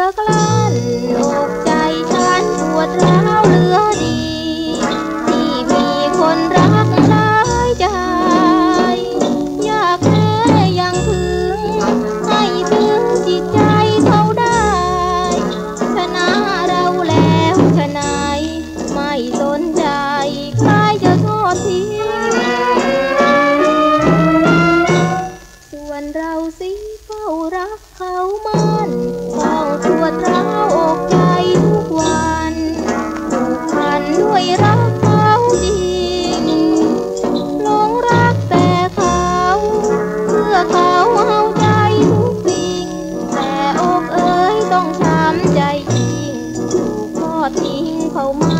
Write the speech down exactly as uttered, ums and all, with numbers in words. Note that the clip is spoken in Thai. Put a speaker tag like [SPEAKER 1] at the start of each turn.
[SPEAKER 1] กลั้นอกใจฉันปวดร้าวเหลือดีที่มีคนรักหลายใจอยากแค่ยังถึงให้ถึงจิตใจเขาได้ชนะเราแล้วชะไหนไม่สนใจใครจะทอดทิ้งส่วนเราสิเฝ้ารักเขามันต้องปวดร้าวอกใจทุกวันผูกพันด้วยรักเขาจริงหลงรักแต่เขาเพื่อเขาเอาใจทุกสิ่งแต่อกเอ๋ยต้องช้ำใจจริงถูกทอดทิ้งเขามา